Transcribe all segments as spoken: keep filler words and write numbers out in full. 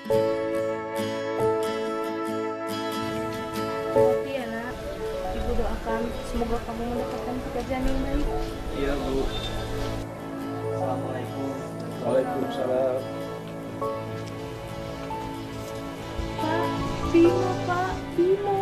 Tapi ya nak, ibu doakan semoga kamu mendapatkan pekerjaan yang baik. Iya Bu. Assalamualaikum. Waalaikumsalam. Pak, Bimo Pak, Bimo.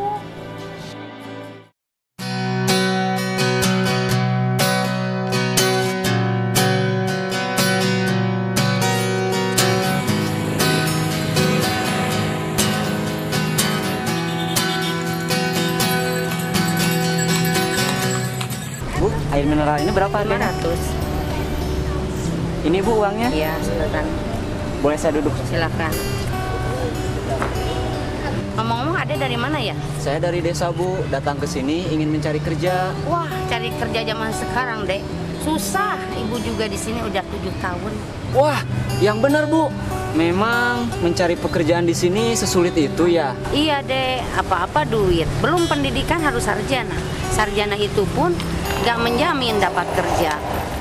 Bu, air mineral ini berapa lima harganya? ratus. Ini Bu uangnya. Iya, silakan. Boleh saya duduk? Silakan. Ngomong-ngomong, ada dari mana ya? Saya dari desa Bu, datang ke sini ingin mencari kerja. Wah, cari kerja zaman sekarang, Dek. Susah. Ibu juga di sini udah tujuh tahun. Wah, yang benar Bu. Memang mencari pekerjaan di sini sesulit itu ya? Iya, Dek. Apa-apa duit. Belum pendidikan harus sarjana. Sarjana itu pun gak menjamin dapat kerja.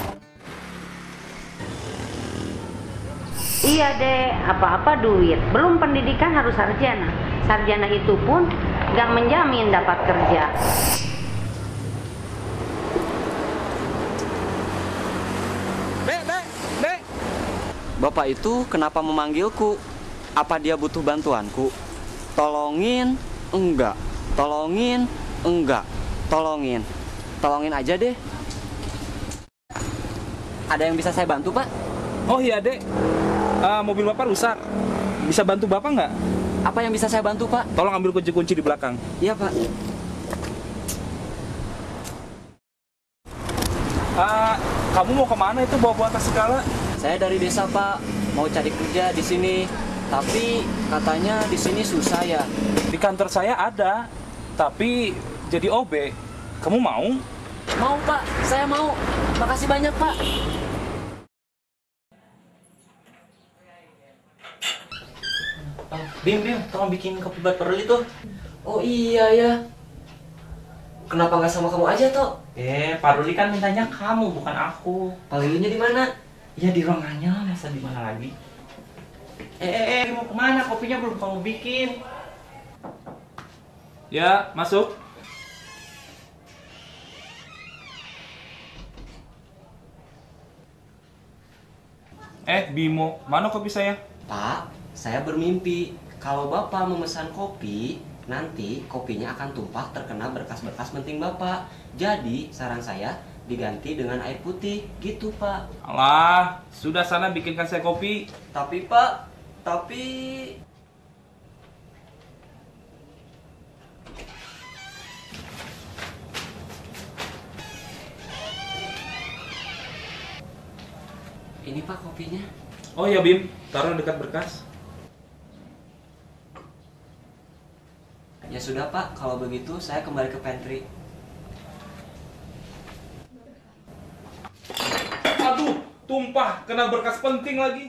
Iya, Dek. Apa-apa duit. Belum pendidikan harus sarjana. Sarjana itu pun gak menjamin dapat kerja. Dek, dek, dek. Bapak itu kenapa memanggilku? Apa dia butuh bantuanku? Tolongin? Enggak. Tolongin? Enggak. Tolongin. Tolongin aja deh. Ada yang bisa saya bantu, Pak? Oh iya, dek. Ah, mobil Bapak rusak. Bisa bantu Bapak nggak? Apa yang bisa saya bantu, Pak? Tolong ambil kunci-kunci di belakang. Iya, Pak. Ah, kamu mau kemana itu bawa-bawa tas segala? Saya dari desa, Pak. Mau cari kerja di sini. Tapi katanya di sini susah ya. Di kantor saya ada, tapi jadi O B. Kamu mau? Mau, Pak. Saya mau. Makasih banyak, Pak. Bim, Bim, tolong bikin kopi buat Paruli tuh. Oh iya ya. Kenapa nggak sama kamu aja, Tok? Eh, Paruli kan mintanya kamu, bukan aku. Panggilannya di mana? Ya di ruangannya lah, masa di mana lagi? Eh, eh, eh, mau kemana? Kopinya belum kamu bikin. Ya, masuk. Eh, Bimo, mana kopi saya? Pak, saya bermimpi kalau Bapak memesan kopi, nanti kopinya akan tumpah terkena berkas-berkas penting Bapak. Jadi, saran saya diganti dengan air putih, gitu Pak. Alah, sudah sana bikinkan saya kopi. Tapi Pak, tapi... Ini Pak kopinya. Oh ya, Bim, taruh dekat berkas. Ya sudah Pak, kalau begitu saya kembali ke pantry. Aduh, tumpah, kena berkas penting lagi.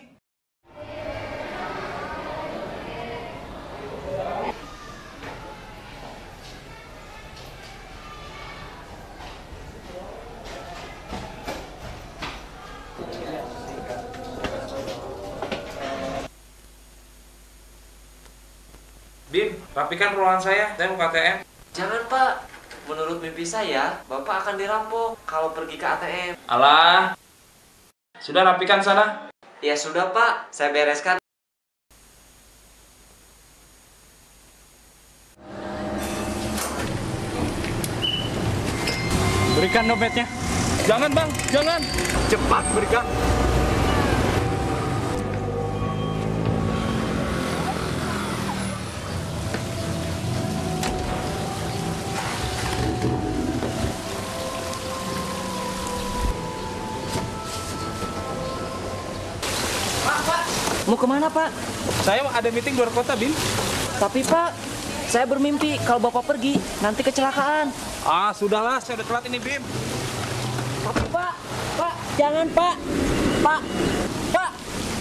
Bim, rapikan ruangan saya, saya mau K T M. Jangan Pak, menurut mimpi saya, Bapak akan dirampok kalau pergi ke A T M. Alah, sudah rapikan sana. Ya sudah Pak, saya bereskan. Berikan dompetnya. Jangan bang, jangan. Cepat berikan. Mau kemana Pak? Saya ada meeting luar kota, Bim. Tapi Pak, saya bermimpi kalau Bapak pergi, nanti kecelakaan. Ah, sudahlah, saya udah telat ini, Bim. Tapi Pak, Pak, jangan Pak. Pak, Pak.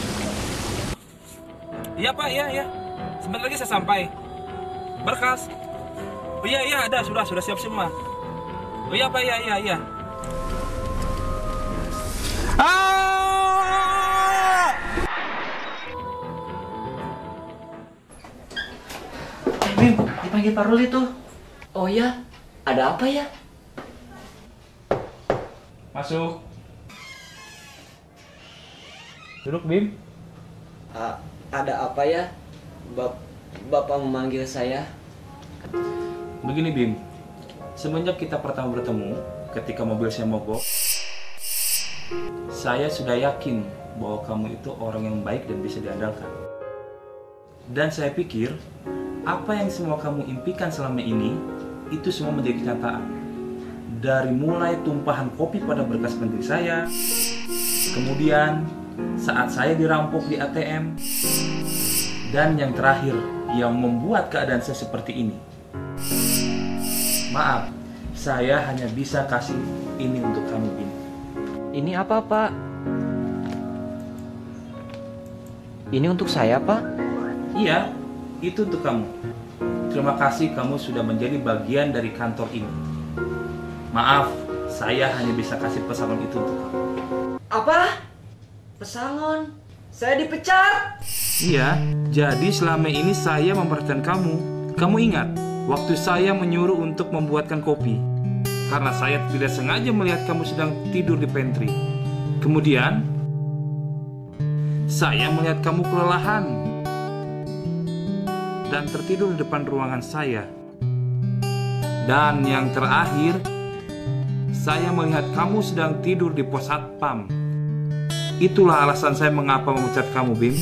Iya, Pak, iya, iya. Sebentar lagi saya sampai. Berkas. Oh iya, iya, ada, sudah, sudah siap semua. Oh iya, Pak, iya, iya, iya. Ah! dipanggil Pak Ruli tuh. Oh ya, ada apa ya? Masuk. Duduk, Bim. A- ada apa ya? Bap- Bapak memanggil saya? Begini, Bim. Semenjak kita pertama bertemu, ketika mobil saya mogok, saya sudah yakin bahwa kamu itu orang yang baik dan bisa diandalkan. Dan saya pikir, apa yang semua kamu impikan selama ini, itu semua menjadi kenyataan. Dari mulai tumpahan kopi pada berkas menteri saya, kemudian saat saya dirampok di A T M, dan yang terakhir yang membuat keadaan saya seperti ini. Maaf, saya hanya bisa kasih ini untuk kamu, Bim. Ini apa, Pak? Ini untuk saya, Pak? Iya, itu untuk kamu. Terima kasih kamu sudah menjadi bagian dari kantor ini. Maaf, saya hanya bisa kasih pesangon itu untuk kamu. Apa? Pesangon? Saya dipecat? Iya, jadi selama ini saya memperhatikan kamu. Kamu ingat, waktu saya menyuruh untuk membuatkan kopi, karena saya tidak sengaja melihat kamu sedang tidur di pantry. Kemudian, saya melihat kamu kelelahan dan tertidur di depan ruangan saya. Dan yang terakhir, saya melihat kamu sedang tidur di pos satpam. Itulah alasan saya mengapa memecat kamu, Bim.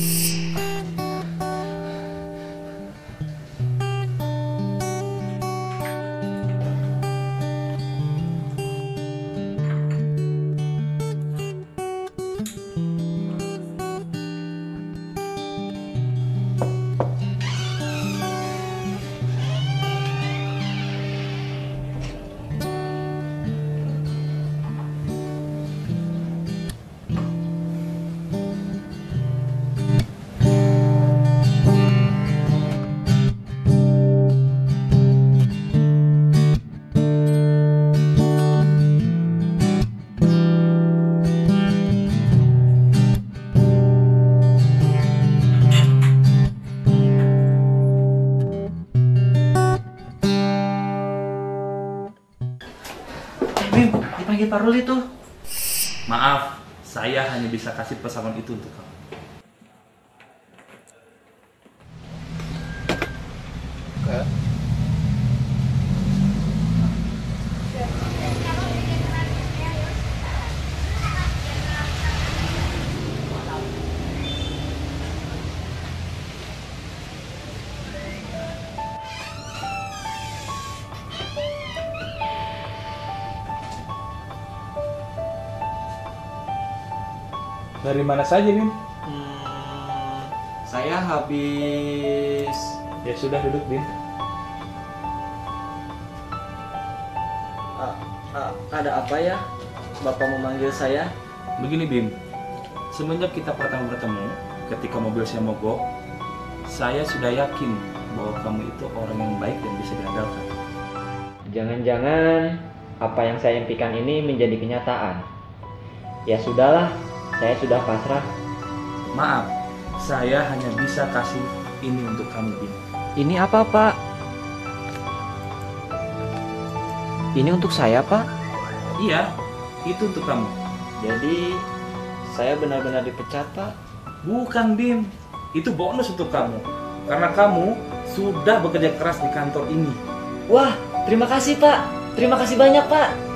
Bim, dipanggil Pak Ruli tuh. Maaf, saya hanya bisa kasih pesangon itu untuk kamu. Dari mana saja, Bim? Hmm, saya habis... Ya sudah, duduk, Bim. A- a- ada apa ya? Bapak memanggil saya? Begini, Bim. Semenjak kita pertama bertemu, ketika mobil saya mogok, saya sudah yakin bahwa kamu itu orang yang baik dan bisa diandalkan. Jangan-jangan apa yang saya impikan ini menjadi kenyataan. Ya sudahlah, saya sudah pasrah. Maaf, saya hanya bisa kasih ini untuk kamu, Bim. Ini apa, Pak? Ini untuk saya, Pak? Iya, itu untuk kamu. Jadi, saya benar-benar dipecat, Pak? Bukan, Bim. Itu bonus untuk kamu. Karena kamu sudah bekerja keras di kantor ini. Wah, terima kasih, Pak. Terima kasih banyak, Pak.